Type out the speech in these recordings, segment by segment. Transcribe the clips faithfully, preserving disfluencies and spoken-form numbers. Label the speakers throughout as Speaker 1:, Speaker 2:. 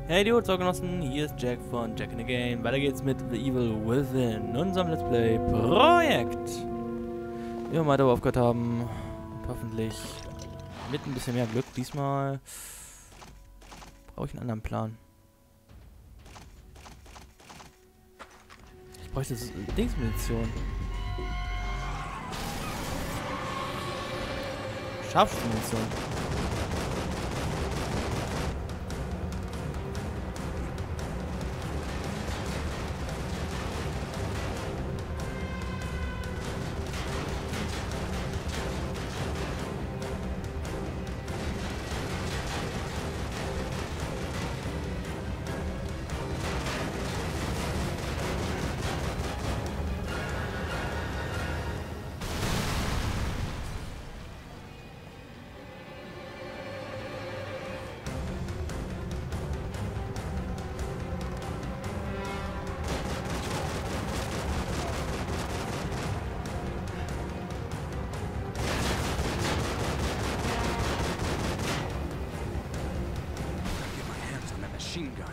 Speaker 1: Hey die Genossen, hier ist Jack von Jack in the Game. Weiter geht's mit The Evil Within, unserem Let's Play Projekt. Wie wir weiter aufgehört haben und hoffentlich mit ein bisschen mehr Glück. Diesmal brauche ich einen anderen Plan. Ich bräuchte das Dingsmunition. Scharfschützenmunition.
Speaker 2: Machine gun.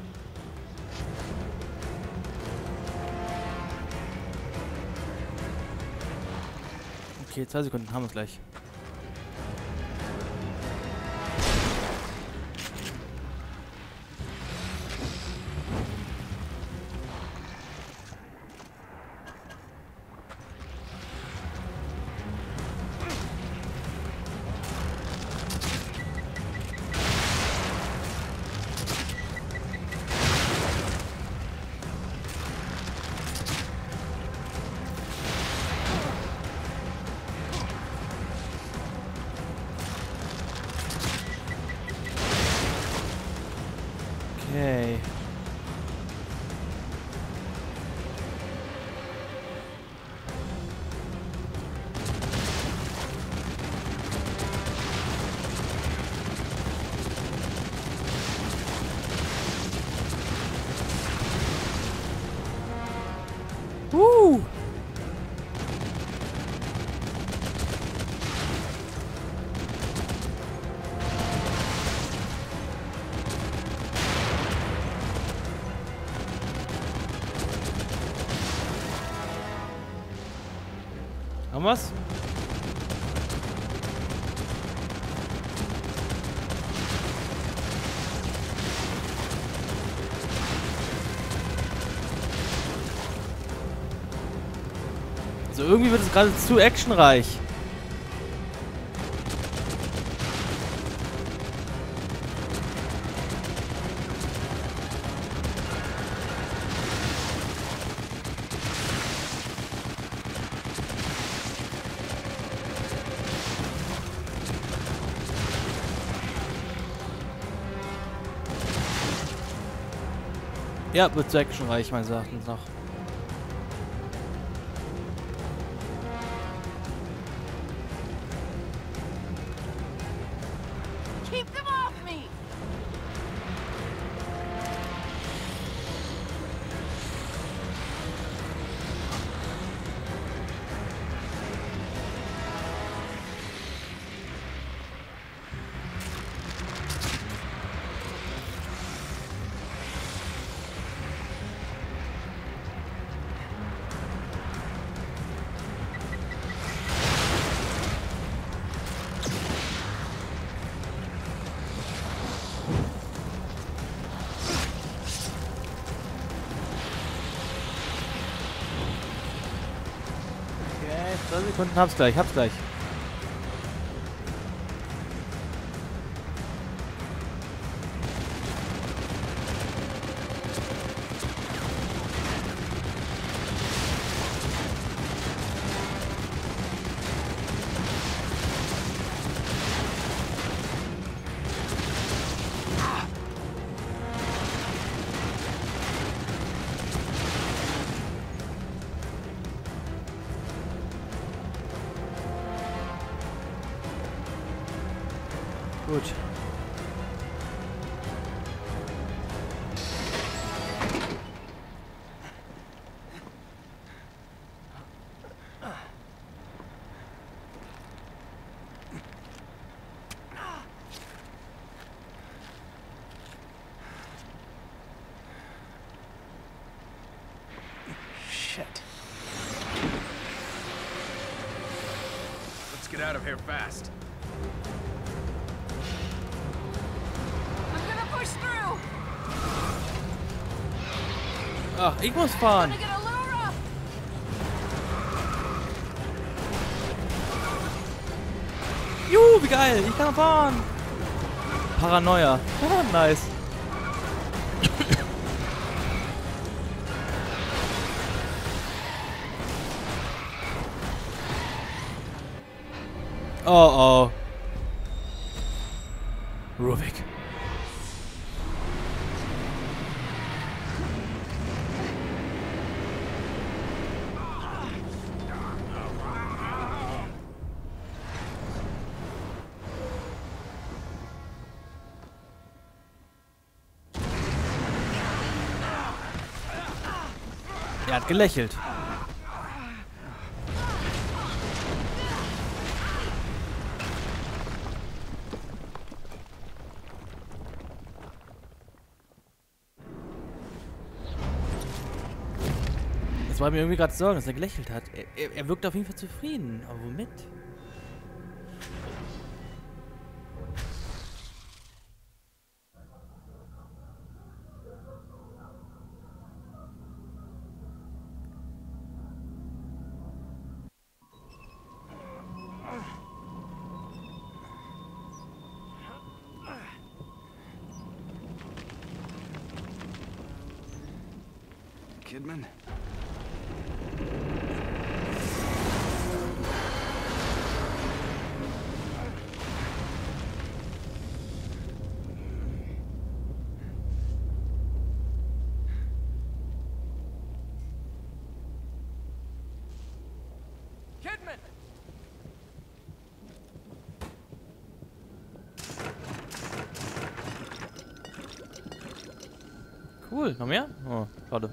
Speaker 1: Okay, zwei Sekunden, haben wir es gleich. Okay. Woo! Haben wir's? Also irgendwie wird es gerade zu actionreich. Ja, wird zu actionreich meines Erachtens noch.
Speaker 3: Keep them off me!
Speaker 1: Okay, zwei Sekunden, hab's gleich, hab's gleich. Gut.
Speaker 2: out of here fast.
Speaker 3: I'm gonna push through.
Speaker 1: Ach, ich muss fahren.
Speaker 3: I'm gonna get a little rough.
Speaker 1: Juhu, wie geil. Ich kann fahren. Paranoia. Ah, nice. Oh, oh. Ruvik. Er hat gelächelt. Das war mir irgendwie gerade Sorgen, dass er gelächelt hat. Er, er, er wirkt auf jeden Fall zufrieden. Aber womit?
Speaker 2: Kidman?
Speaker 3: Kidman!
Speaker 1: Cool, noch mehr? Oh, schade.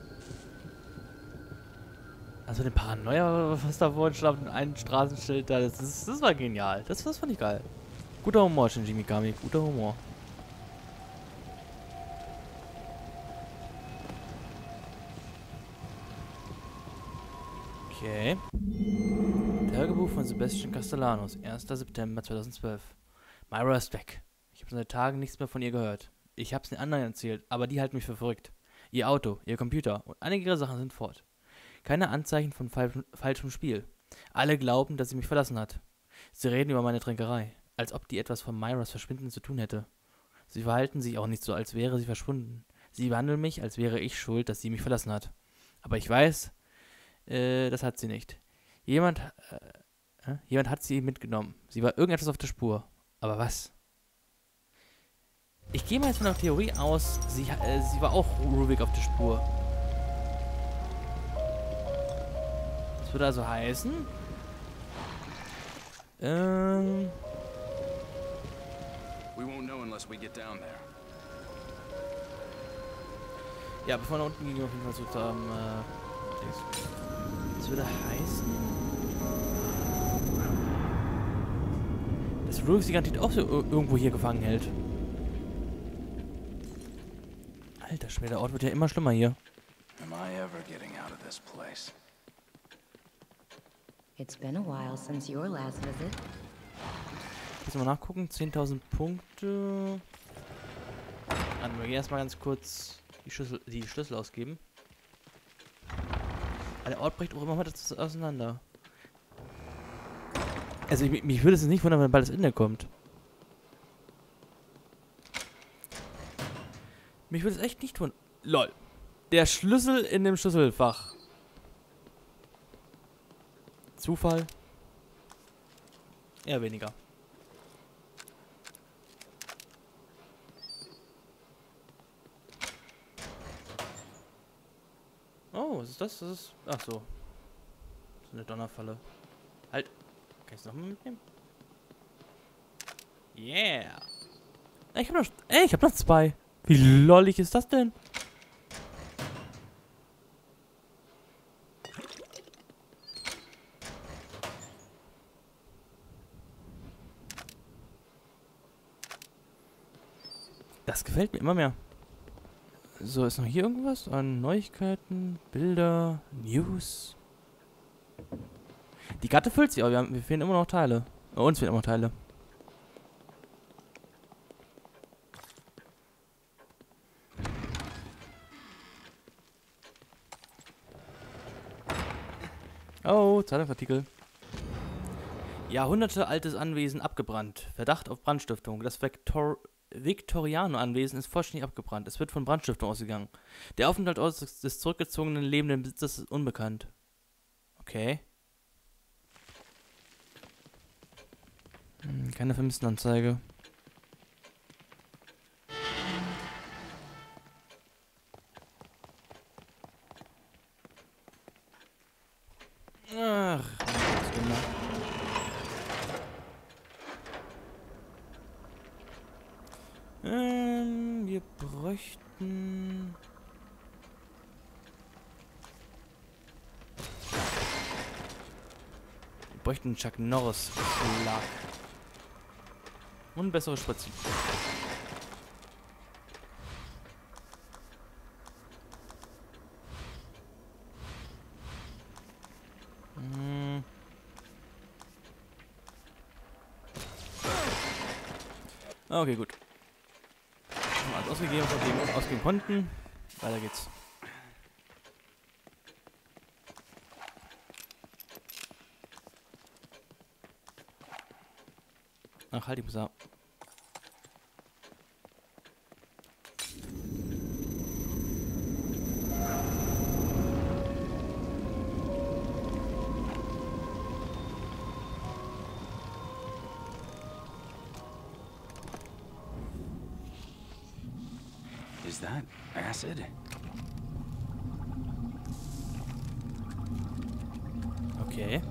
Speaker 1: Also den Paranoia, was da vorhin stand, ein Straßenschild da, das, ist, das war genial. Das, das fand ich geil. Guter Humor, Shinji Mikami, guter Humor. Okay. Tagebuch von Sebastian Castellanos, erster September zweitausendzwölf. Myra ist weg. Ich habe seit Tagen nichts mehr von ihr gehört. Ich habe es den anderen erzählt, aber die halten mich für verrückt. Ihr Auto, ihr Computer und einige ihrer Sachen sind fort. Keine Anzeichen von fal falschem Spiel. Alle glauben, dass sie mich verlassen hat. Sie reden über meine Trinkerei, als ob die etwas von Myras Verschwinden zu tun hätte. Sie verhalten sich auch nicht so, als wäre sie verschwunden. Sie behandeln mich, als wäre ich schuld, dass sie mich verlassen hat. Aber ich weiß, äh, das hat sie nicht. Jemand, äh, äh, jemand hat sie mitgenommen. Sie war irgendetwas auf der Spur. Aber was? Ich gehe mal jetzt von der Theorie aus, sie, äh, sie war auch Ruvik auf der Spur. Das würde also heißen... Ähm...
Speaker 2: We won't know unless we get down there.
Speaker 1: Ja, bevor wir nach unten gehen, wir auf jeden Fall versucht haben, äh... Das würde heißen... Dass Ruvik sie garantiert auch so irgendwo hier gefangen hält. Alter Schwede, der Ort wird ja immer schlimmer hier.
Speaker 2: Am I ever getting out of this place?
Speaker 4: It's been a while since your last visit.
Speaker 1: Jetzt mal nachgucken, zehntausend Punkte. Dann wir gehen erstmal ganz kurz die Schlüssel, die Schlüssel ausgeben. Aber der Ort bricht auch immer weiter auseinander. Also ich, mich würde es nicht wundern, wenn bald das Ende kommt. Mich würde es echt nicht wundern. Lol. Der Schlüssel in dem Schlüsselfach. Zufall? Eher weniger. Oh, was ist das? Das ist... Ach so. Das ist eine Donnerfalle. Halt. Kann ich es nochmal mitnehmen? Yeah. Ey, ich hab noch... Ey, ich hab noch zwei. Wie lollig ist das denn? Das gefällt mir immer mehr. So, ist noch hier irgendwas an Neuigkeiten, Bilder, News? Die Karte füllt sich, aber wir, haben, wir fehlen immer noch Teile. Oh, uns fehlen auch noch Teile. Oh, Zeitungsartikel. Jahrhunderte altes Anwesen abgebrannt. Verdacht auf Brandstiftung. Das Vektor Victoriano-Anwesen ist vollständig abgebrannt. Es wird von Brandstiftung ausgegangen. Der Aufenthaltsort des zurückgezogenen lebenden Besitzers ist unbekannt. Okay. Hm, keine Vermisstenanzeige. Ach, was gemacht. Ähm, wir bräuchten... Wir bräuchten einen Chuck Norris Schlag. Und bessere Spritzen. Hm. Okay, gut. Haben alles ausgegeben, was wir ausgeben konnten. Weiter geht's. Ach, halt, ich muss da.
Speaker 2: Is that acid?
Speaker 1: Okay.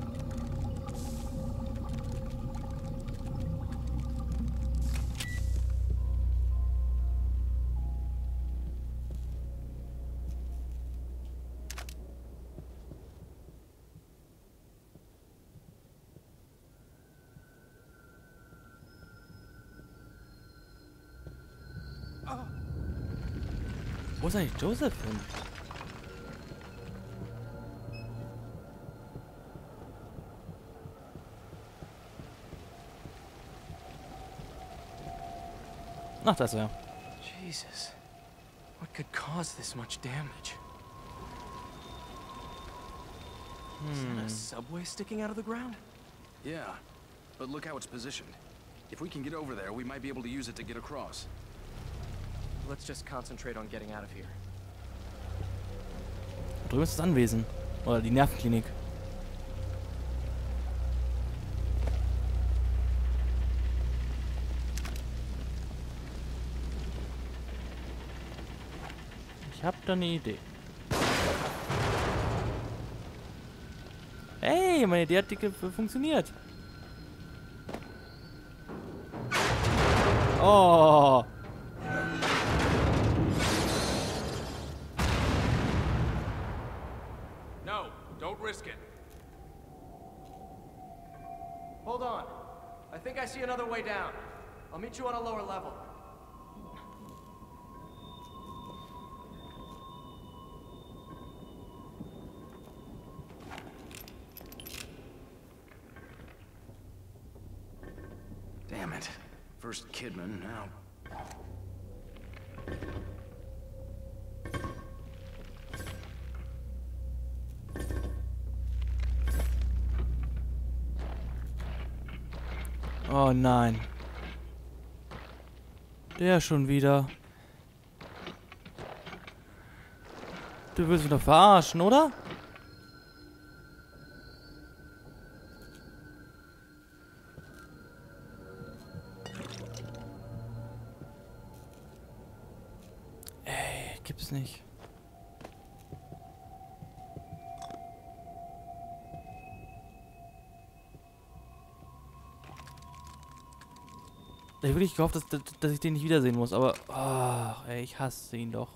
Speaker 1: Wo ist eigentlich Joseph hin? Ach, da ist er.
Speaker 5: Jesus. What could cause this much damage? Is that a subway sticking out of the ground?
Speaker 2: Yeah, but look how it's positioned. If we can get over there, we might be able to use it to get across.
Speaker 5: Let's just concentrate on getting out of here.
Speaker 1: Da drüben ist das Anwesen. Oder die Nervenklinik. Ich hab da eine Idee. Hey, meine Idee hat dicke funktioniert. Oh.
Speaker 5: No, don't risk it. Hold on. I think I see another way down. I'll meet you on a lower level.
Speaker 2: Damn it. First Kidman, now...
Speaker 1: Oh nein. Der schon wieder. Du willst mich doch verarschen, oder? Ey, gibt's nicht. Ich hab wirklich gehofft, dass, dass, dass ich den nicht wiedersehen muss, aber... Ach, ey, ich hasse ihn doch.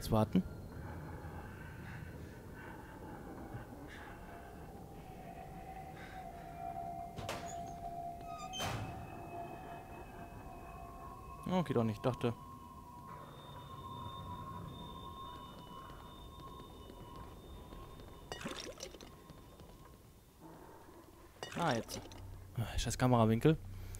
Speaker 1: kurz warten. Oh, geht auch nicht, dachte. Ah, jetzt. Ah, scheiß Kamerawinkel.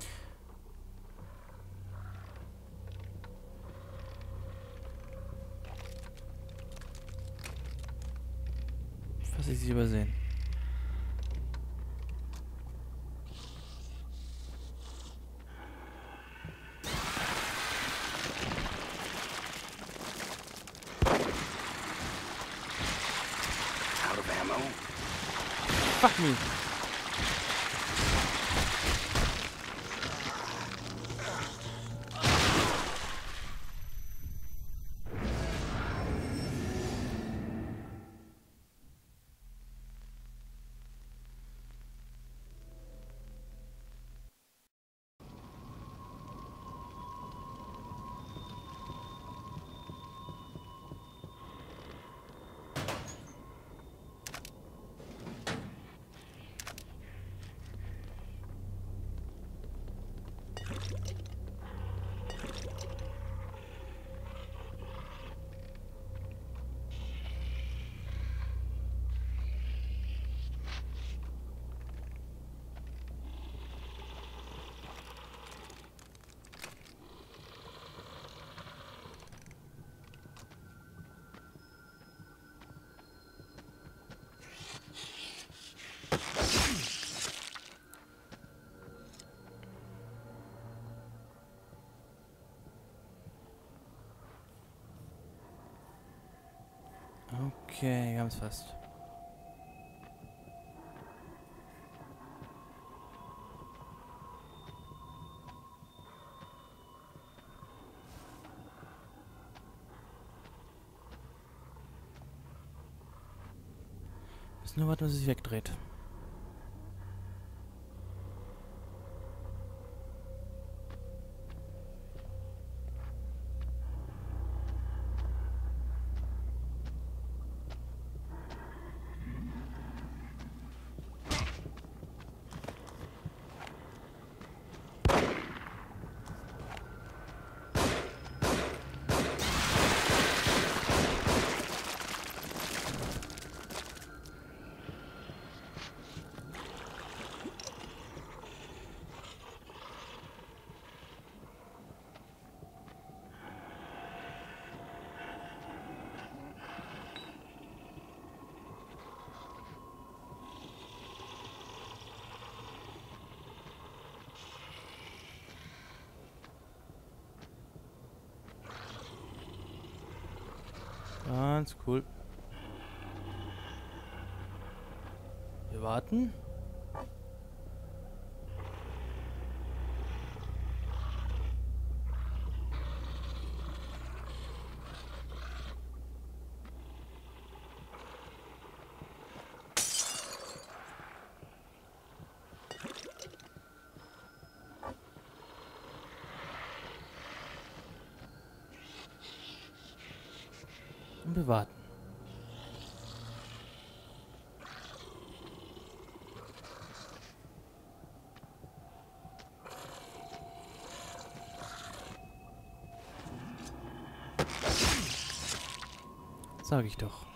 Speaker 1: Was ich sie übersehen.
Speaker 2: Out of ammo?
Speaker 1: Fuck me. Okay, wir haben es fast. Müssen nur warten, bis es sich wegdreht. Ganz cool. Wir warten. Und wir warten. Sag ich doch.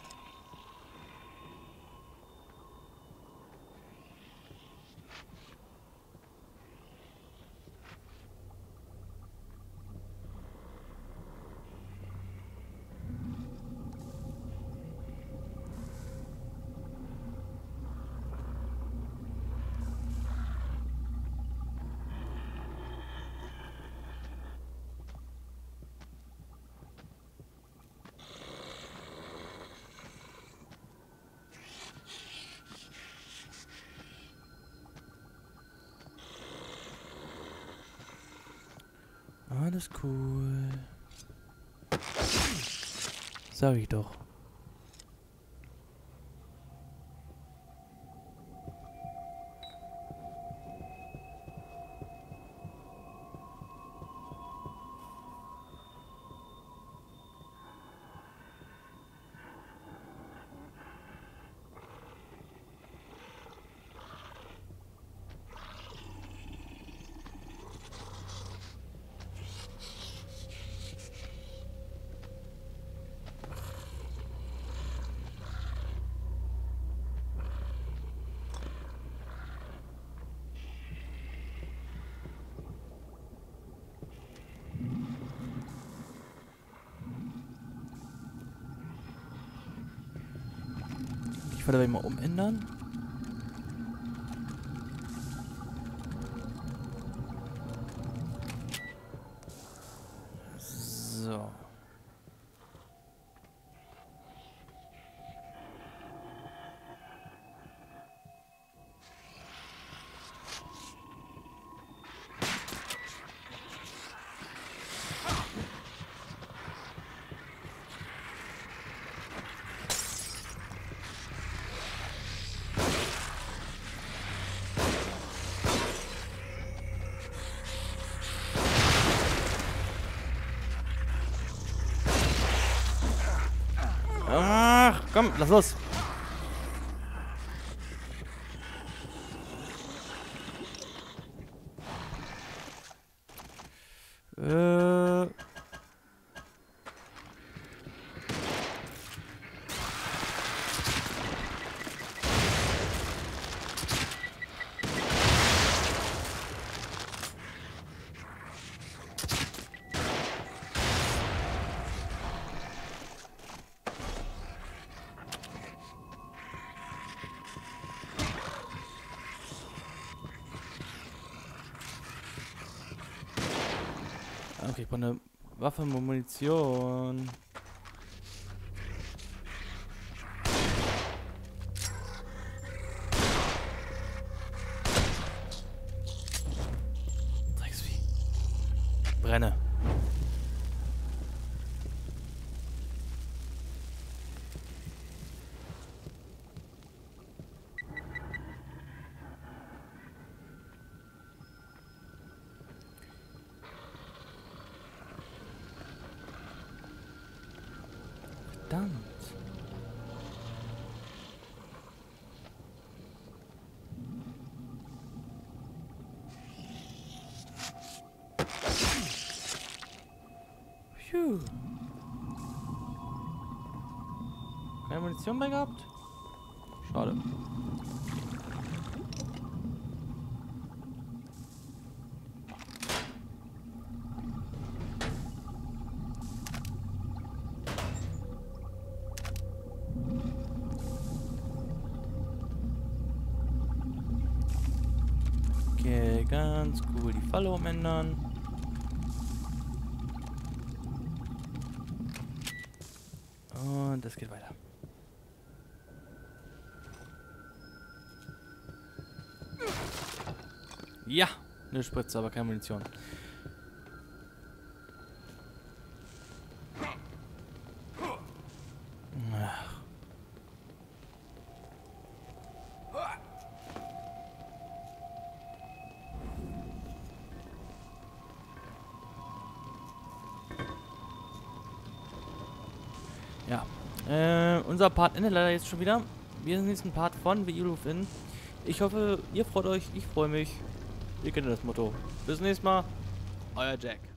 Speaker 1: Alles cool. Sag ich doch. Fall werde ich mal umändern. So. Ach, komm, lass los. Äh. Okay, ich brauche eine Waffe und Munition. Drecksvieh. Brenne. Verdammt. Phew. Keine Munition mehr gehabt? Schade. Okay, ganz cool die Falle umändern. Und das geht weiter. Ja, eine Spritze, aber keine Munition. Ach. Ja, äh, unser Part endet leider jetzt schon wieder. Wir sind im nächsten Part von The Evil Within. Ich hoffe, ihr freut euch, ich freue mich. Ihr kennt das Motto. Bis zum nächsten Mal. Euer Jack.